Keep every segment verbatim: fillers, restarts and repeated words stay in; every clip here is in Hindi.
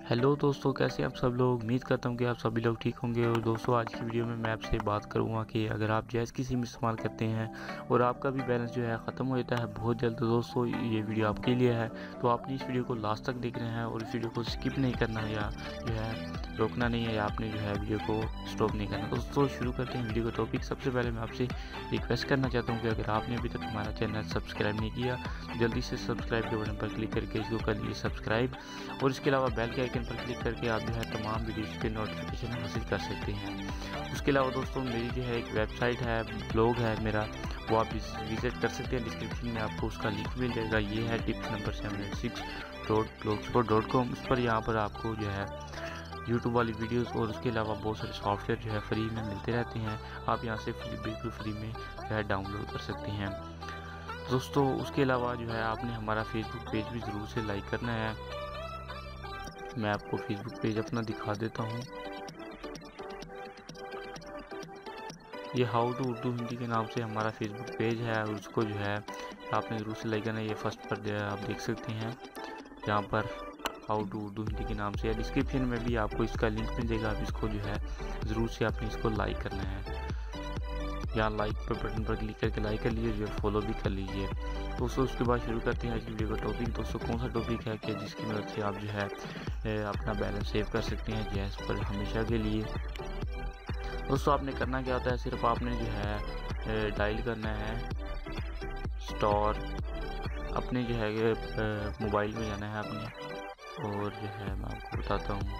हेलो दोस्तों, कैसे आप सब लोग। उम्मीद करता हूँ कि आप सभी लोग ठीक होंगे। और दोस्तों, आज की वीडियो में मैं आपसे बात करूँगा कि अगर आप जैज़ की सिम इस्तेमाल करते हैं और आपका भी बैलेंस जो है ख़त्म हो जाता है बहुत जल्द, तो दोस्तों ये वीडियो आपके लिए है। तो आपने इस वीडियो को लास्ट तक देखना है और इस वीडियो को स्किप नहीं करना है या जो है रोकना नहीं है, या आपने जो है वीडियो को स्टॉप नहीं करना। दोस्तों शुरू करते हैं वीडियो का टॉपिक। सबसे पहले मैं आपसे रिक्वेस्ट करना चाहता हूँ कि अगर आपने अभी तक हमारा चैनल सब्सक्राइब नहीं किया तो जल्दी से सब्सक्राइब के बटन पर क्लिक करके इसको कर लीजिए सब्सक्राइब। और इसके अलावा बेल के आइकन पर क्लिक करके आप जो है तमाम वीडियोज़ के नोटिफिकेशन हासिल कर सकते हैं। उसके अलावा दोस्तों मेरी जो है एक वेबसाइट है, ब्लॉग है मेरा, वो आप विजिट कर सकते हैं। डिस्क्रिप्शन में आपको उसका लिंक मिल जाएगा। ये है tips number seven eight six dot blogspot dot com. उस पर यहाँ पर आपको जो है यूट्यूब वाली वीडियोस और उसके अलावा बहुत सारे सॉफ्टवेयर जो है फ्री में मिलते रहते हैं। आप यहाँ से फ्री बिल्कुल फ्री में जो है डाउनलोड कर सकते हैं। दोस्तों उसके अलावा जो है आपने हमारा फेसबुक पेज भी ज़रूर से लाइक करना है। मैं आपको फेसबुक पेज अपना दिखा देता हूँ। ये हाउ टू उर्दू हिंदी के नाम से हमारा फेसबुक पेज है और उसको जो है आपने ज़रूर से लाइक करना है। ये फर्स्ट पर जो है आप देख सकते हैं, यहाँ पर हाउ टू उर्दू हिंदी के नाम से है। डिस्क्रिप्शन में भी आपको इसका लिंक मिल जाएगा। आप इसको जो है ज़रूर से आपने इसको लाइक करना है। यहाँ लाइक पर बटन पर क्लिक करके लाइक कर लीजिए, जो फॉलो भी कर लीजिए। दोस्तों उसके बाद शुरू करते हैं आज की वीडियो का टॉपिक। दोस्तों कौन सा टॉपिक है कि जिसकी मदद से आप जो है अपना बैलेंस सेव कर सकते हैं जैज़ पर हमेशा के लिए। दोस्तों आपने करना क्या होता है, सिर्फ आपने जो है डायल करना है स्टोर, अपने जो है मोबाइल में जाना है अपने, और जो है मैं आपको बताता हूँ।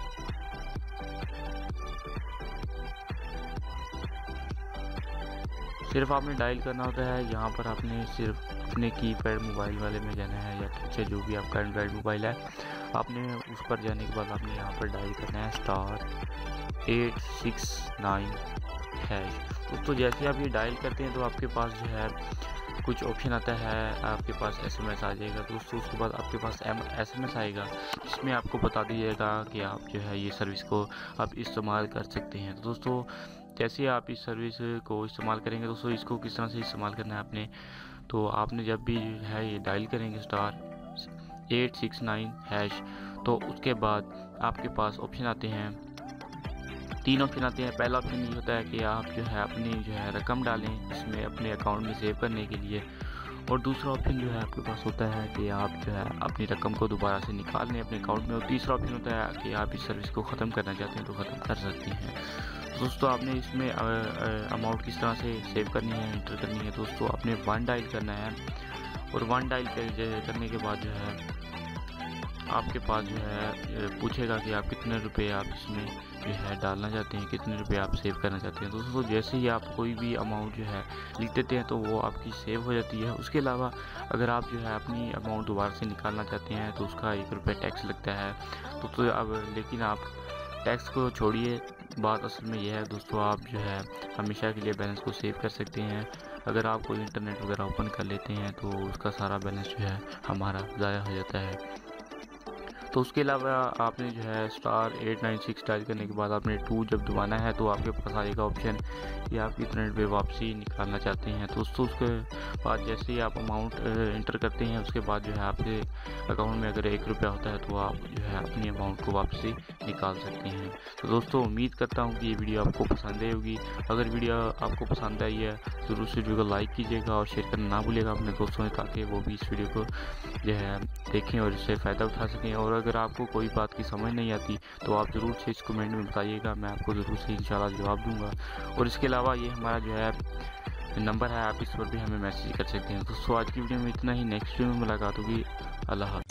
सिर्फ आपने डायल करना होता है। यहाँ पर आपने सिर्फ अपने कीपैड मोबाइल वाले में जाना है या टच है जो भी आपका एंड्रॉइड मोबाइल है। आपने उस पर जाने के बाद आपने यहाँ पर डायल करना है star eight six nine hash. दोस्तों जैसे आप ये डायल करते हैं तो आपके पास जो है कुछ ऑप्शन आता है, आपके पास एसएमएस आ जाएगा। दोस्तों उसके बाद आपके पास एसएमएस आएगा जिसमें आपको बता दीजिएगा कि आप जो है ये सर्विस को आप इस्तेमाल कर सकते हैं। तो दोस्तों जैसे आप इस सर्विस को इस्तेमाल करेंगे, दोस्तों इसको किस तरह से इस्तेमाल करना है आपने, तो आपने जब भी है ये डायल करेंगे star eight six nine hash, तो उसके बाद आपके पास ऑप्शन आते हैं, तीन ऑप्शन आते हैं। पहला ऑप्शन ये होता है कि आप जो है अपनी जो है रकम डालें इसमें अपने अकाउंट में सेव करने के लिए, और दूसरा ऑप्शन जो है आपके पास होता है कि आप जो है अपनी रकम को दोबारा से निकाल लें अपने अकाउंट में, और तीसरा ऑप्शन होता है कि आप इस सर्विस को ख़त्म करना चाहते हैं तो ख़त्म कर सकते हैं। दोस्तों आपने इसमें अमाउंट किस तरह से सेव करनी है, इंटर करनी है। दोस्तों आपने वन डायल करना है, और वन डायल करने के बाद जो है आपके पास जो है पूछेगा कि आप कितने रुपए आप इसमें जो है डालना चाहते हैं, कितने रुपए आप सेव करना चाहते हैं। दोस्तों जैसे ही आप कोई भी अमाउंट जो है लिख देते हैं तो वो आपकी सेव हो जाती है। उसके अलावा अगर आप जो है अपनी अमाउंट दोबारा से निकालना चाहते हैं तो उसका एक रुपये टैक्स लगता है। तो, तो अब लेकिन आप टैक्स को छोड़िए, बात असल में यह है दोस्तों, आप जो है हमेशा के लिए बैलेंस को सेव कर सकते हैं। अगर आप कोई इंटरनेट वगैरह ओपन कर लेते हैं तो उसका सारा बैलेंस जो है हमारा ज़ाया हो जाता है। तो उसके अलावा आपने जो है star eight nine six dial करने के बाद आपने टू जब दबाना है तो आपके पास आएगा ऑप्शन कि आप कितने रुपये वापसी निकालना चाहते हैं। तो दोस्तों उसके बाद जैसे ही आप अमाउंट इंटर करते हैं उसके बाद जो है आपके अकाउंट में अगर एक रुपया होता है तो आप जो है अपनी अमाउंट को वापसी निकाल सकते हैं। तो दोस्तों उम्मीद करता हूँ कि ये वीडियो आपको पसंद आई होगी। अगर वीडियो आपको पसंद आई है ज़रूर से वीडियो को लाइक कीजिएगा और शेयर करना ना भूलिएगा अपने दोस्तों में, ताकि वो भी इस वीडियो को जो है देखें और इससे फ़ायदा उठा सकें। और अगर आपको कोई बात की समझ नहीं आती तो आप ज़रूर से इस कमेंट में बताइएगा, मैं आपको ज़रूर से इंशाल्लाह जवाब दूंगा। और इसके अलावा ये हमारा जो है नंबर है, आप इस पर भी हमें मैसेज कर सकते हैं। दोस्तों आज की वीडियो में इतना ही, नेक्स्ट वीडियो में मुलाकात होगी। अल्लाह हाफ़िज़।